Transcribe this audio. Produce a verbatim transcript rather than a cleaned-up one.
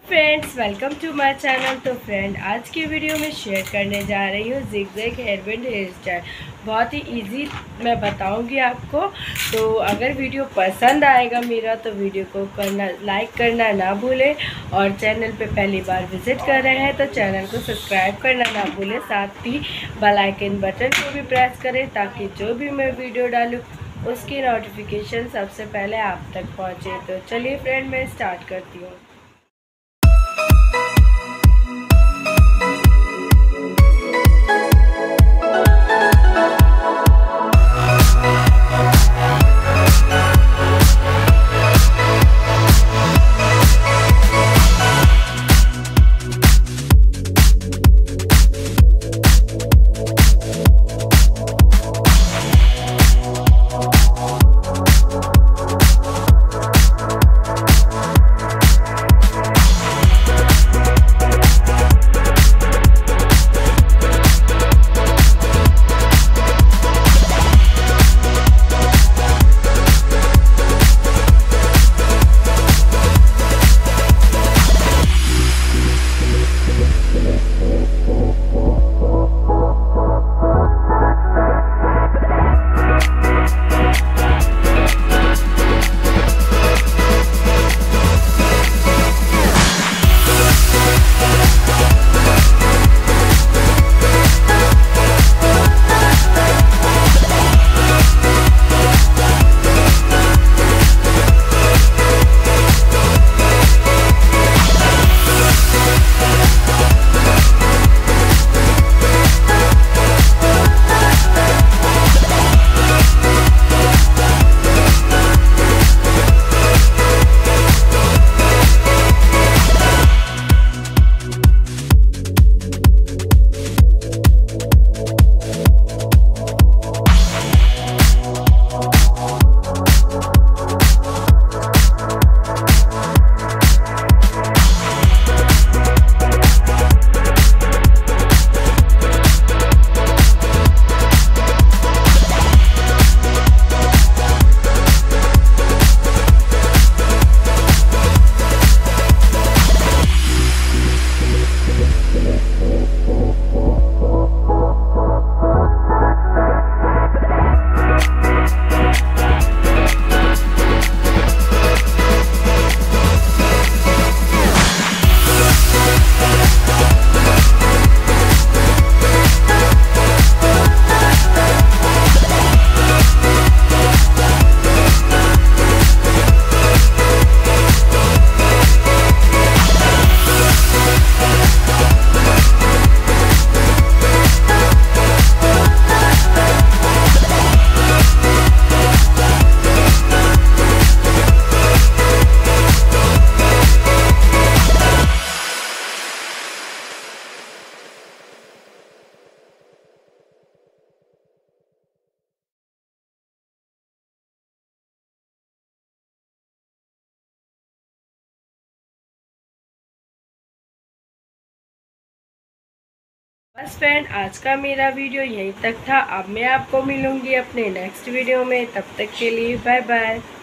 Friends, welcome to my channel. तो friend, आज की वीडियो में शेयर करने जा रही हूँ zigzag हेयरबैंड हेयर स्टाइल। बहुत ही इजी मैं बताऊंगी आपको। तो अगर वीडियो पसंद आएगा मेरा तो वीडियो को करना लाइक करना ना भूलें, और चैनल पे पहली बार विजिट कर रहे हैं तो चैनल को सब्सक्राइब करना ना भूलें। साथ ही बेल आइकन बटन को भी प्रेस करें ताकि जो भी मैं वीडियो डालूँ उसकी नोटिफिकेशन सबसे पहले आप तक पहुँचे। तो चलिए फ्रेंड, मैं स्टार्ट करती हूँ। बस फ्रेंड, आज का मेरा वीडियो यहीं तक था। अब मैं आपको मिलूंगी अपने नेक्स्ट वीडियो में। तब तक के लिए बाय बाय।